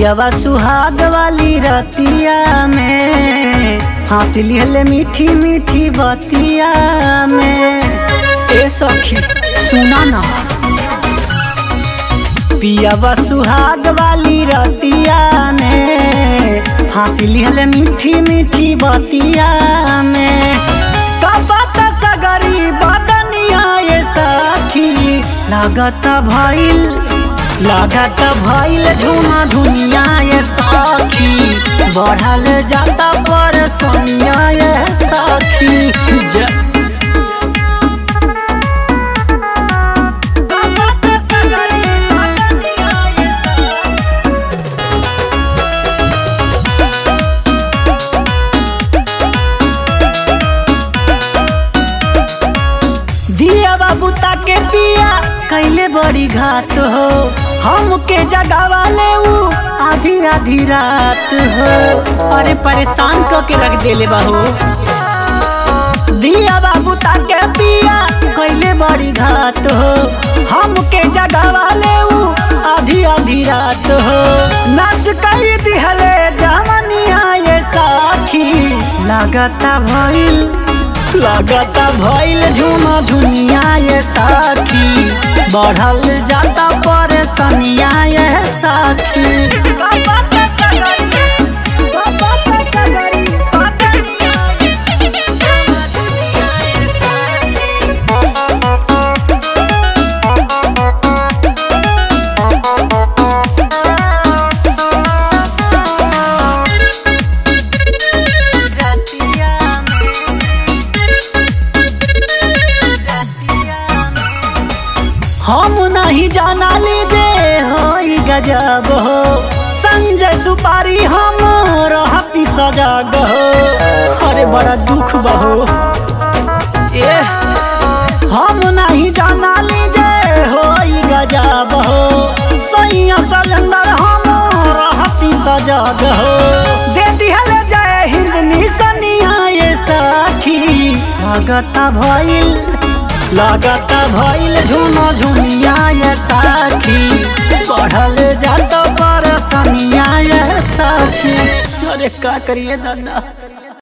पियावा सुहाग वाली रतिया में हंसी लिहले मीठी मीठी बतिया में। ए सखी सुना ना, पियावा सुहाग वाली रतिया में फांसी लिहले मीठी मीठी बतिया में। कबत सगरी बदनिया ये सखी लागत भइल झुमा धुनिया ये सखी, बढ़ल जाता पर सोनिया ये सखी। दिया बाबू ताके पिया कैले बड़ी घाट हो, हमके जगावा ले आधी आधी रात हो। अरे परेशान करके रख देले बाहो। दिया बाबू ताके पिया कैले बड़ी घाट हो, हमके जगावा ले आधी आधी रात हो। नस कई दिहले जवनिया ये साखी, लागता भइल झुमा धुनिया ये साखी, बढ़ल जाता परेशानिया ये साखी। हम नहीं जाना लीजे होई गजब हो, संजय सुपारी हम रहती सजग हो। अरे बड़ा दुख बहो। हम नहीं जाना लीजे होई गजब हो, सैया सलेंदर हम रहती सजग हो। दे दिहले जय हिंद निसनिया ये सखी, लागता भइल झुमा झुमिया ये साखी, बढ़ल जाता परेशानिया ये साखी। अरे का करिए दादा।